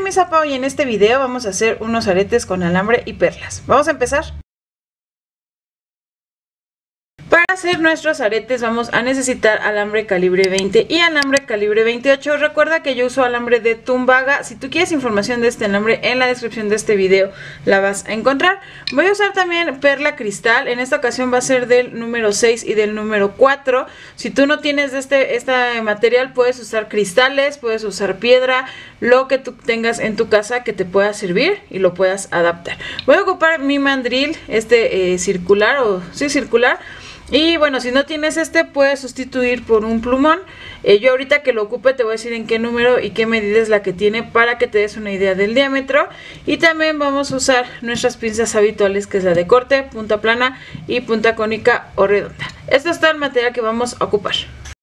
mi Zapa, hoy en este video vamos a hacer unos aretes con alambre y perlas. Vamos a empezar. Para hacer nuestros aretes vamos a necesitar alambre calibre 20 y alambre calibre 28. Recuerda que yo uso alambre de Tumbaga. Si tú quieres información de este alambre, en la descripción de este video la vas a encontrar. Voy a usar también perla cristal. En esta ocasión va a ser del número 6 y del número 4. Si tú no tienes de este material, puedes usar cristales, puedes usar piedra, lo que tú tengas en tu casa que te pueda servir y lo puedas adaptar. Voy a ocupar mi mandril, circular circular. Y bueno, si no tienes puedes sustituir por un plumón. Yo ahorita que lo ocupe te voy a decir en qué número y qué medida es la que tiene para que te des una idea del diámetro. Y también vamos a usar nuestras pinzas habituales, que es la de corte, punta plana y punta cónica o redonda. Esto es todo el material que vamos a ocupar.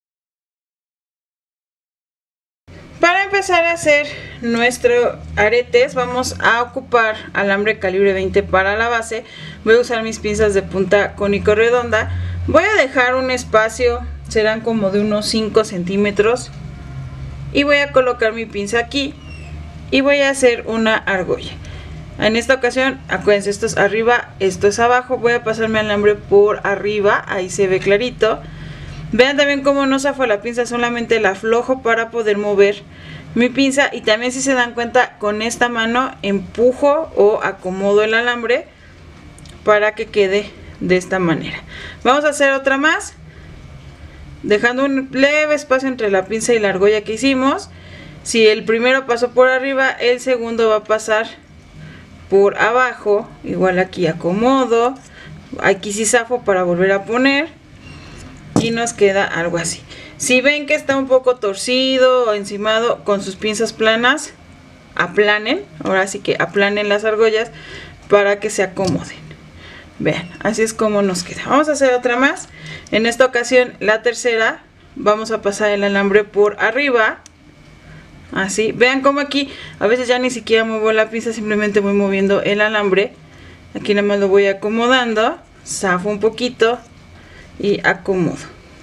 Para empezar a hacer nuestros aretes vamos a ocupar alambre calibre 20 para la base. Voy a usar mis pinzas de punta cónico redonda. Voy a dejar un espacio, serán como de unos 5 centímetros. Y voy a colocar mi pinza aquí y voy a hacer una argolla. En esta ocasión, acuérdense, esto es arriba, esto es abajo. Voy a pasarme alambre por arriba, ahí se ve clarito. Vean también cómo no zafo la pinza, solamente la aflojo para poder mover mi pinza. Y también, si se dan cuenta, con esta mano empujo o acomodo el alambre para que quede de esta manera. Vamos a hacer otra más, dejando un leve espacio entre la pinza y la argolla que hicimos. Si el primero pasó por arriba, el segundo va a pasar por abajo. Igual aquí acomodo, aquí sí zafo para volver a poner. Y nos queda algo así. Si ven que está un poco torcido o encimado, con sus pinzas planas aplanen. Ahora sí que aplanen las argollas para que se acomoden. Vean, así es como nos queda. Vamos a hacer otra más. En esta ocasión, la tercera, vamos a pasar el alambre por arriba. Así, vean como aquí a veces ya ni siquiera muevo la pinza, simplemente voy moviendo el alambre. Aquí nada más lo voy acomodando, zafo un poquito y acomodo.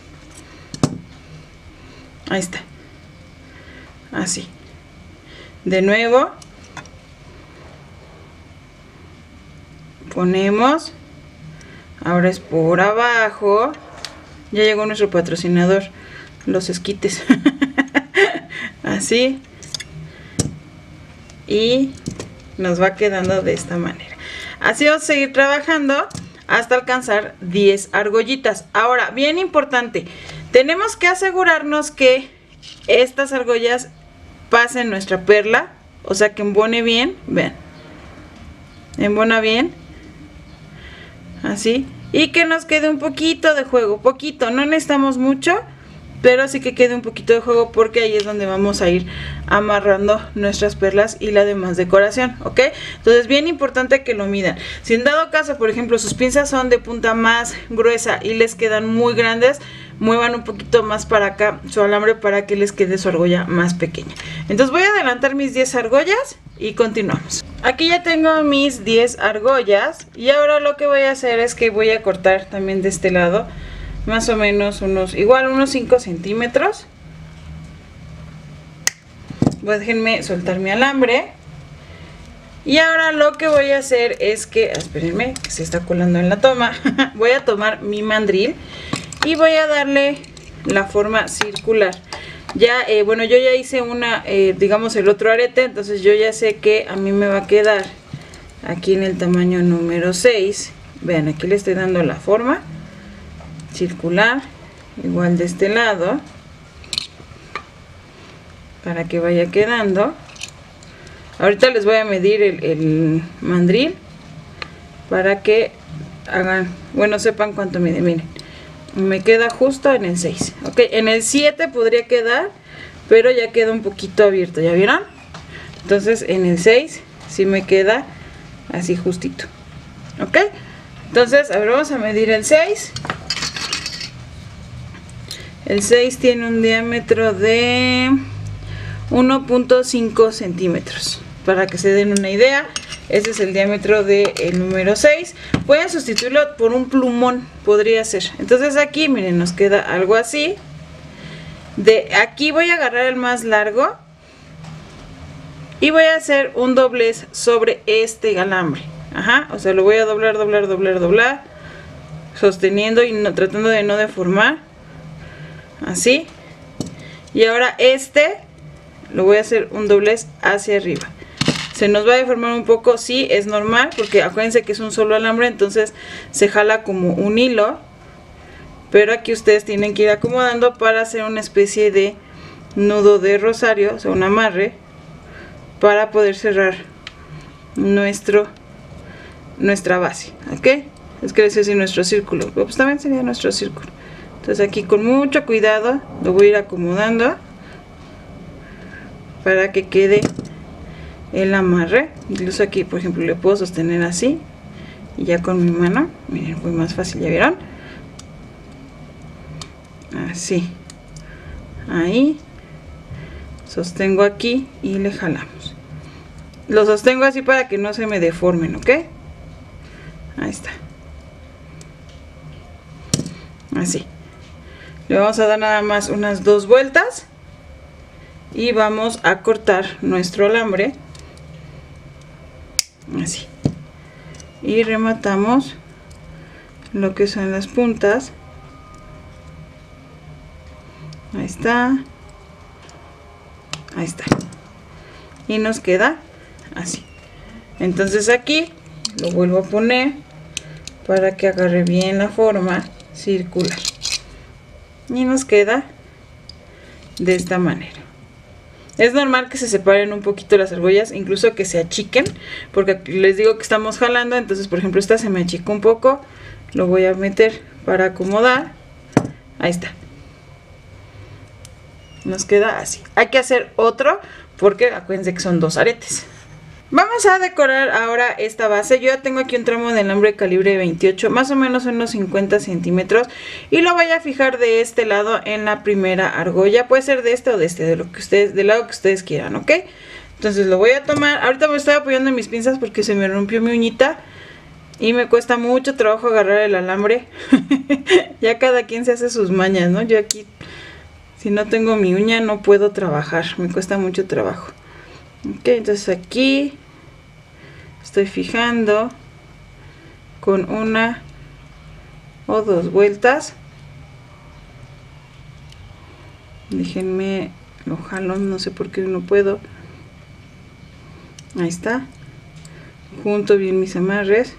Ahí está. Así. De nuevo. Ponemos. Ahora es por abajo. Ya llegó nuestro patrocinador, los esquites. Así. Y nos va quedando de esta manera. Así vamos a seguir trabajando hasta alcanzar 10 argollitas. Ahora, bien importante, tenemos que asegurarnos que estas argollas pasen nuestra perla, o sea que embone bien. Vean, embona bien, así, y que nos quede un poquito de juego, poquito, no necesitamos mucho, pero sí que quede un poquito de juego, porque ahí es donde vamos a ir amarrando nuestras perlas y la demás decoración, ¿ok? Entonces, bien importante que lo midan. Si en dado caso, por ejemplo, sus pinzas son de punta más gruesa y les quedan muy grandes, muevan un poquito más para acá su alambre para que les quede su argolla más pequeña. Entonces voy a adelantar mis 10 argollas y continuamos. Aquí ya tengo mis 10 argollas y ahora lo que voy a hacer es que voy a cortar también de este lado más o menos unos 5 centímetros. Déjenme soltar mi alambre. Y ahora lo que voy a hacer es que, espérenme, que se está colando en la toma. Voy a tomar mi mandril y voy a darle la forma circular. Ya, bueno, yo ya hice digamos el otro arete, entonces yo ya sé que a mí me va a quedar aquí en el tamaño número 6. Vean, aquí le estoy dando la forma circular, igual de este lado, para que vaya quedando. Ahorita les voy a medir el mandril para que hagan, bueno, sepan cuánto mide. Miren, me queda justo en el 6, ok, en el 7 podría quedar, pero ya queda un poquito abierto, ¿ya vieron? Entonces en el 6 sí me queda así justito, ok. Entonces, a ver, vamos a medir el 6. El 6 tiene un diámetro de 1.5 centímetros. Para que se den una idea, ese es el diámetro del número 6. Pueden sustituirlo por un plumón, podría ser. Entonces aquí, miren, nos queda algo así. De aquí voy a agarrar el más largo y voy a hacer un doblez sobre este alambre. Ajá, o sea, lo voy a doblar, doblar, doblar, doblar, sosteniendo y no, tratando de no deformar. Así. Y ahora este lo voy a hacer un doblez hacia arriba. Se nos va a deformar un poco, sí, es normal, porque acuérdense que es un solo alambre, entonces se jala como un hilo. Pero aquí ustedes tienen que ir acomodando para hacer una especie de nudo de rosario, o sea, un amarre, para poder cerrar nuestra base, ¿ok? Es que decir nuestro círculo, pues también sería nuestro círculo. Entonces aquí con mucho cuidado lo voy a ir acomodando para que quede el amarre. Incluso aquí, por ejemplo, le puedo sostener así y ya con mi mano, miren, fue más fácil, ¿ya vieron? Así, ahí, sostengo aquí y le jalamos. Lo sostengo así para que no se me deformen, ¿ok? Ahí está. Así. Le vamos a dar nada más unas 2 vueltas y vamos a cortar nuestro alambre. Así. Y rematamos lo que son las puntas. Ahí está. Ahí está. Y nos queda así. Entonces aquí lo vuelvo a poner para que agarre bien la forma circular. Y nos queda de esta manera. Es normal que se separen un poquito las argollas, incluso que se achiquen, porque les digo que estamos jalando. Entonces, por ejemplo, esta se me achicó un poco. Lo voy a meter para acomodar. Ahí está. Nos queda así. Hay que hacer otro porque acuérdense que son 2 aretes. Vamos a decorar ahora esta base. Yo ya tengo aquí un tramo de alambre calibre 28, más o menos unos 50 centímetros. Y lo voy a fijar de este lado en la primera argolla. Puede ser de este o de este, del lado que ustedes quieran, ¿ok? Entonces lo voy a tomar. Ahorita me estoy apoyando en mis pinzas porque se me rompió mi uñita y me cuesta mucho trabajo agarrar el alambre. Ya cada quien se hace sus mañas, ¿no? Yo aquí, si no tengo mi uña, no puedo trabajar. Me cuesta mucho trabajo. Ok, entonces aquí estoy fijando con 1 o 2 vueltas. Déjenme, lo jalo, no sé por qué no puedo. Ahí está. Junto bien mis amarres.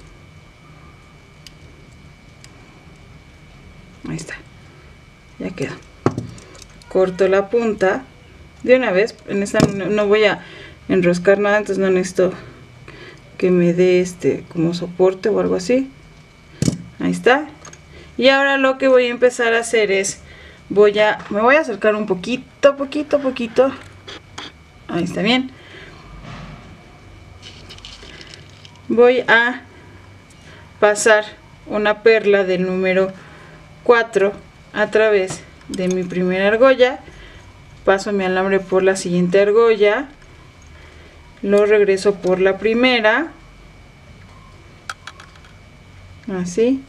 Ahí está. Ya quedó. Corto la punta de una vez. En esta no voy a enroscar nada, entonces no necesito que me dé como soporte o algo así. Ahí está. Y ahora lo que voy a empezar a hacer es me voy a acercar un poquito. Ahí está bien. Voy a pasar una perla del número 4 a través de mi primera argolla. Paso mi alambre por la siguiente argolla, lo regreso por la primera, así,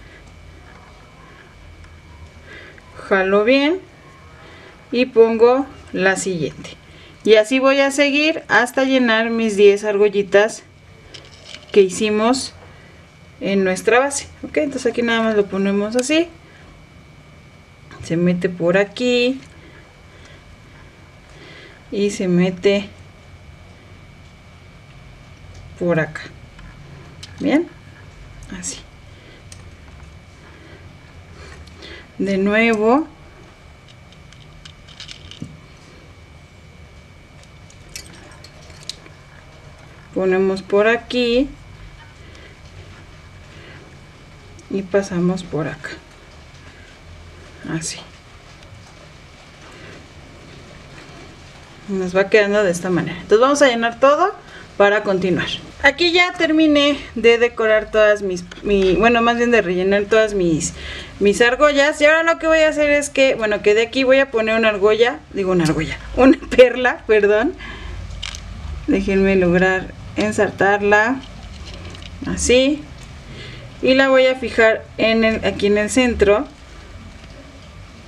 jalo bien y pongo la siguiente, y así voy a seguir hasta llenar mis 10 argollitas que hicimos en nuestra base. Ok, entonces aquí nada más lo ponemos así, se mete por aquí y se mete por acá. Bien, así. De nuevo ponemos por aquí y pasamos por acá, así. Nos va quedando de esta manera. Entonces vamos a llenar todo para continuar. Aquí ya terminé de decorar todas bueno, más bien de rellenar todas mis argollas. Y ahora lo que voy a hacer es que, bueno, que de aquí voy a poner una perla, perdón. Déjenme lograr ensartarla así. Y la voy a fijar aquí en el centro.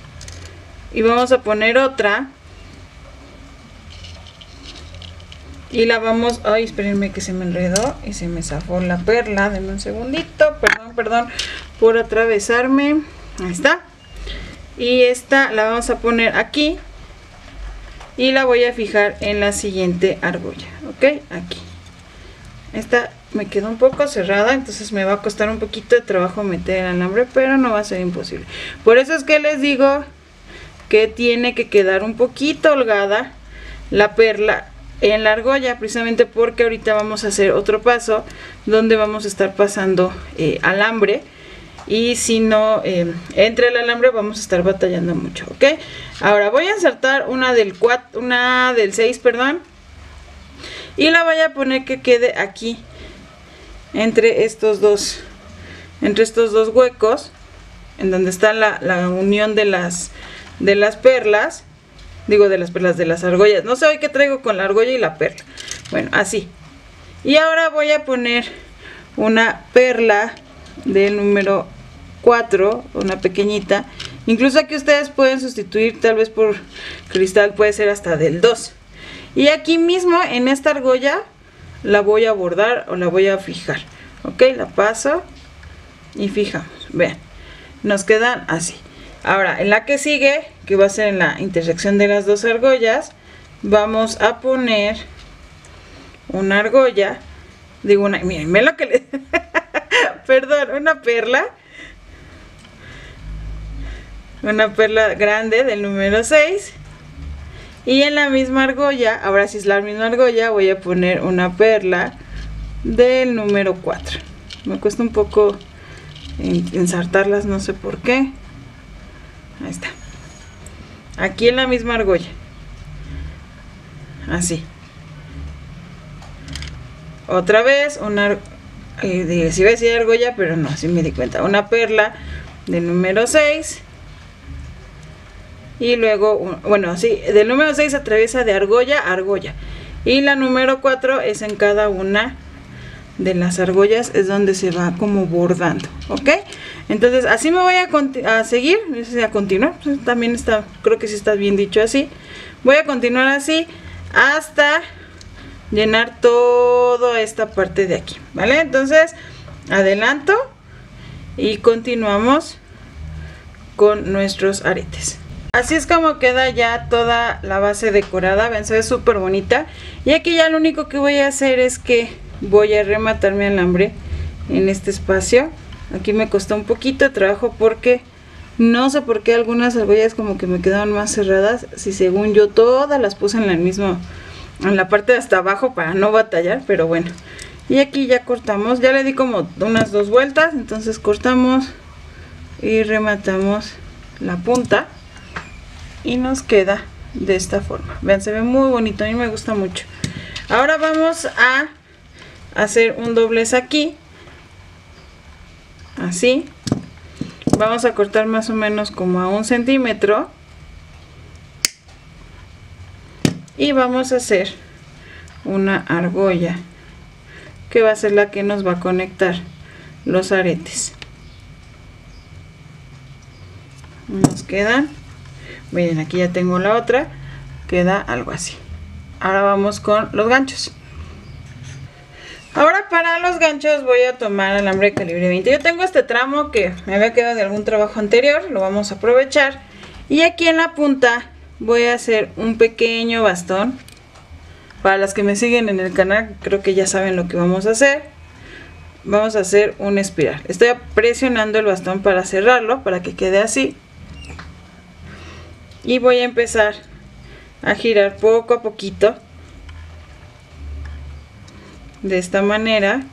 Y vamos a poner otra Y la vamos, ay, espérenme que se me enredó y se me zafó la perla. Denme un segundito, perdón por atravesarme. Ahí está. Y esta la vamos a poner aquí. Y la voy a fijar en la siguiente argolla, ¿ok? Aquí. Esta me quedó un poco cerrada, entonces me va a costar un poquito de trabajo meter el alambre, pero no va a ser imposible. Por eso es que les digo que tiene que quedar un poquito holgada la perla en la argolla, precisamente porque ahorita vamos a hacer otro paso donde vamos a estar pasando alambre, y si no entra el alambre vamos a estar batallando mucho, ¿ok? Ahora voy a insertar una del 6, perdón, y la voy a poner que quede aquí entre estos dos huecos, en donde está la unión de las perlas. Digo de las argollas. No sé hoy qué traigo con la argolla y la perla. Bueno, así. Y ahora voy a poner una perla del número 4, una pequeñita. Incluso aquí ustedes pueden sustituir tal vez por cristal, puede ser hasta del 2. Y aquí mismo en esta argolla la voy a bordar o la voy a fijar. Ok, la paso y fijamos. Vean, nos quedan así. Ahora, en la que sigue, que va a ser en la intersección de las dos argollas, vamos a poner una argolla, miren, ven lo que le... perdón, una perla grande del número 6, y en la misma argolla, ahora sí es la misma argolla, voy a poner una perla del número 4. Me cuesta un poco ensartarlas, no sé por qué. Ahí está. Aquí en la misma argolla. Así. Otra vez una... si iba a decir argolla, pero no, así me di cuenta. Una perla del número 6. Y luego, bueno, sí, del número 6 atraviesa de argolla a argolla. Y la número 4 es en cada una de las argollas, es donde se va como bordando, ¿ok? Entonces así me voy a seguir, a continuar, también está, creo que sí está bien dicho así. Voy a continuar así hasta llenar toda esta parte de aquí, ¿vale? Entonces adelanto y continuamos con nuestros aretes. Así es como queda ya toda la base decorada, ven, se ve súper bonita. Y aquí ya lo único que voy a hacer es que voy a rematar mi alambre en este espacio. Aquí me costó un poquito de trabajo porque no sé por qué algunas argollas como que me quedaron más cerradas, si según yo todas las puse en la parte de hasta abajo para no batallar, pero bueno. Y aquí ya cortamos, ya le di como unas 2 vueltas, entonces cortamos y rematamos la punta y nos queda de esta forma. Vean, se ve muy bonito, a mí me gusta mucho. Ahora vamos a hacer un doblez aquí, así. Vamos a cortar más o menos como a 1 centímetro y vamos a hacer una argolla que va a ser la que nos va a conectar los aretes. Nos quedan, miren, aquí ya tengo la otra, queda algo así. Ahora vamos con los ganchos. Ahora para los ganchos voy a tomar alambre de calibre 20. Yo tengo este tramo que me había quedado de algún trabajo anterior, lo vamos a aprovechar. Y aquí en la punta voy a hacer un pequeño bastón. Para las que me siguen en el canal, creo que ya saben lo que vamos a hacer. Vamos a hacer una espiral. Estoy presionando el bastón para cerrarlo, para que quede así. Y voy a empezar a girar poco a poquito. De esta manera.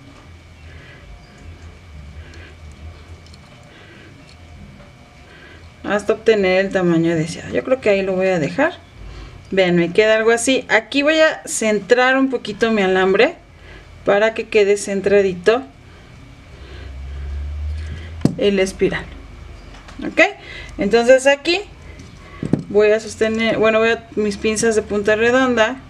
Hasta obtener el tamaño deseado. Yo creo que ahí lo voy a dejar. Vean, me queda algo así. Aquí voy a centrar un poquito mi alambre para que quede centradito el espiral. Ok, entonces aquí voy a sostener, bueno, voy a mis pinzas de punta redonda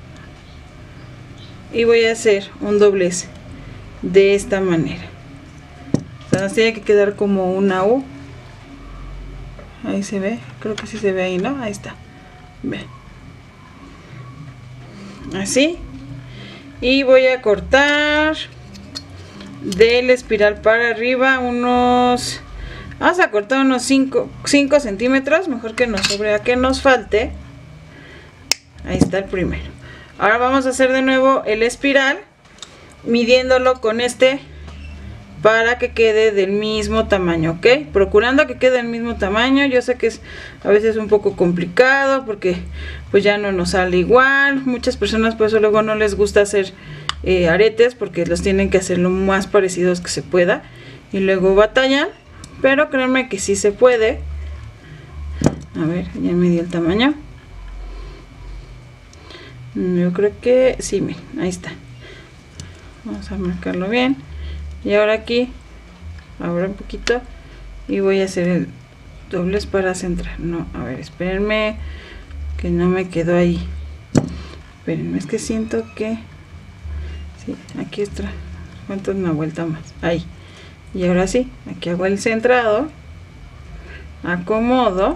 y voy a hacer un doblez de esta manera. O sea, nos tiene que quedar como una U. Ahí se ve, creo que sí se ve ahí, ¿no? Ahí está. Vean. Así. Y voy a cortar del espiral para arriba unos... Vamos a cortar unos 5 centímetros, mejor que nos sobre a que nos falte. Ahí está el primero. Ahora vamos a hacer de nuevo el espiral, midiéndolo con este para que quede del mismo tamaño, ¿ok? Procurando que quede del mismo tamaño. Yo sé que es a veces un poco complicado porque pues ya no nos sale igual. Muchas personas por eso luego no les gusta hacer aretes porque los tienen que hacer lo más parecidos que se pueda y luego batallan. Pero créanme que sí se puede. A ver, ya me dio el tamaño. Yo creo que sí, miren, ahí está. Vamos a marcarlo bien. Y ahora aquí, abro un poquito y voy a hacer el doblez para centrar. No, a ver, espérenme, que no me quedó ahí. Espérenme, es que siento que... Sí, aquí está. ¿Cuánto? Una vuelta más. Ahí. Y ahora sí, aquí hago el centrado, acomodo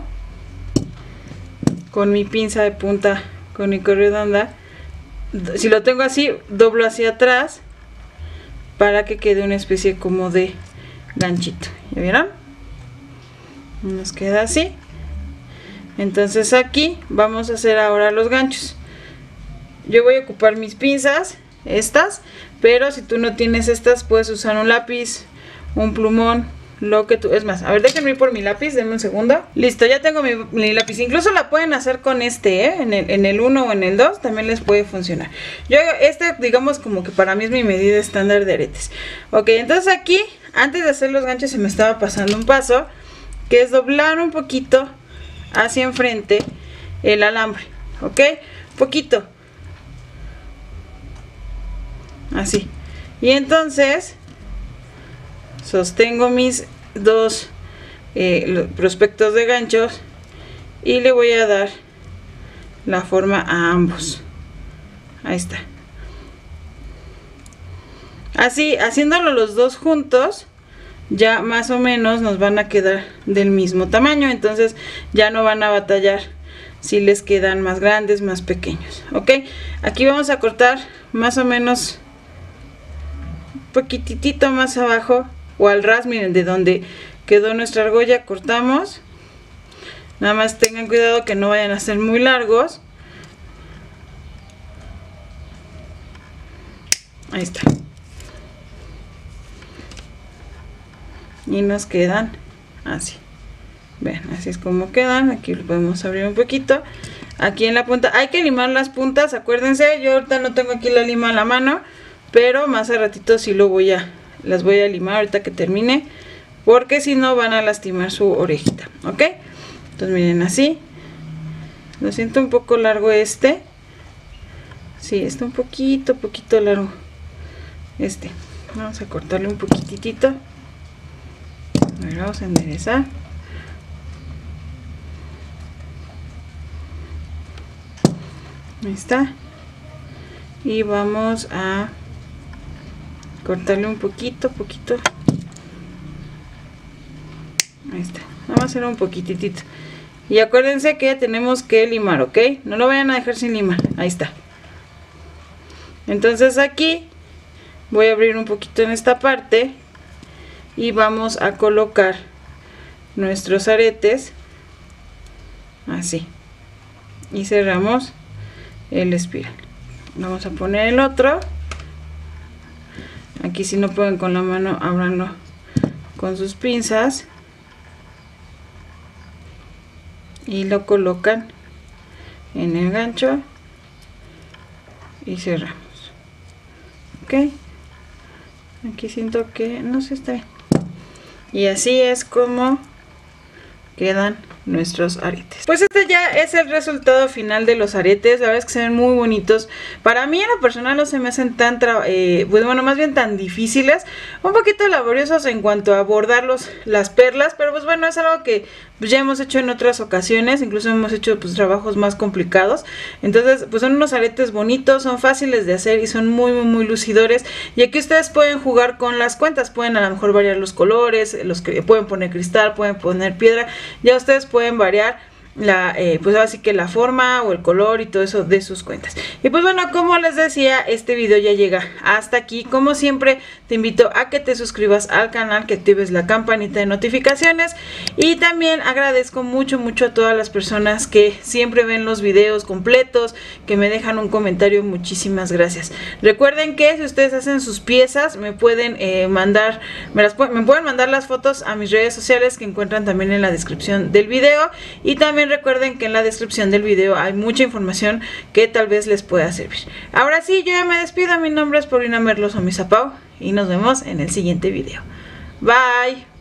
con mi pinza de punta cónico-redonda. Si lo tengo así, doblo hacia atrás para que quede una especie como de ganchito. ¿Ya vieron? Nos queda así. Entonces aquí vamos a hacer ahora los ganchos. Yo voy a ocupar mis pinzas, estas, pero si tú no tienes estas, puedes usar un lápiz, un plumón, lo que tú... Es más, a ver, déjenme ir por mi lápiz, denme un segundo. Listo, ya tengo mi lápiz. Incluso la pueden hacer con este, en el 1 o en el 2 también les puede funcionar. Yo, digamos como que para mí es mi medida estándar de aretes. Ok, entonces aquí, antes de hacer los ganchos se me estaba pasando un paso, que es doblar un poquito hacia enfrente el alambre, ok, poquito, así. Y entonces... sostengo mis dos prospectos de ganchos y le voy a dar la forma a ambos. Ahí está. Así, haciéndolo los dos juntos, ya más o menos nos van a quedar del mismo tamaño. Entonces ya no van a batallar si les quedan más grandes, más pequeños. Ok, aquí vamos a cortar más o menos un poquitito más abajo, o al ras, miren, de donde quedó nuestra argolla, cortamos. Nada más tengan cuidado que no vayan a ser muy largos. Ahí está. Y nos quedan así. Vean, así es como quedan. Aquí lo podemos abrir un poquito. Aquí en la punta hay que limar las puntas, acuérdense. Yo ahorita no tengo aquí la lima a la mano, pero más a ratito sí las voy a limar ahorita que termine, porque si no van a lastimar su orejita, ¿ok? Entonces miren, así. Lo siento un poco largo este. Sí, está un poquito largo este. Vamos a cortarle un poquitito. A ver, vamos a enderezar. Ahí está. Y vamos a cortarle un poquito. Ahí está. Vamos a hacer un poquitito. Y acuérdense que tenemos que limar, ¿ok? No lo vayan a dejar sin limar. Ahí está. Entonces aquí voy a abrir un poquito en esta parte y vamos a colocar nuestros aretes así. Y cerramos el espiral. Vamos a poner el otro. Aquí si no pueden con la mano, ábranlo con sus pinzas y lo colocan en el gancho y cerramos. Ok, aquí siento que no se está bien. Y así es como quedan nuestros aretes. Pues este ya es el resultado final de los aretes. La verdad es que se ven muy bonitos. Para mí en lo personal no se me hacen tan pues bueno, más bien tan difíciles, un poquito laboriosos en cuanto a bordar las perlas, pero pues bueno, es algo que pues ya hemos hecho en otras ocasiones, incluso hemos hecho pues trabajos más complicados. Entonces pues son unos aretes bonitos, son fáciles de hacer y son muy lucidores. Y aquí ustedes pueden jugar con las cuentas, pueden a lo mejor variar los colores, pueden poner cristal, pueden poner piedra, ya ustedes pueden variar pues así que la forma o el color y todo eso de sus cuentas. Y pues bueno, como les decía, este video ya llega hasta aquí. Como siempre, te invito a que te suscribas al canal, que actives la campanita de notificaciones, y también agradezco mucho a todas las personas que siempre ven los videos completos, que me dejan un comentario. Muchísimas gracias. Recuerden que si ustedes hacen sus piezas, me pueden mandar las fotos a mis redes sociales, que encuentran también en la descripción del video. Y también recuerden que en la descripción del video hay mucha información que tal vez les pueda servir. Ahora sí, yo ya me despido. Mi nombre es Paulina Merlos o Misapau, y nos vemos en el siguiente video. Bye.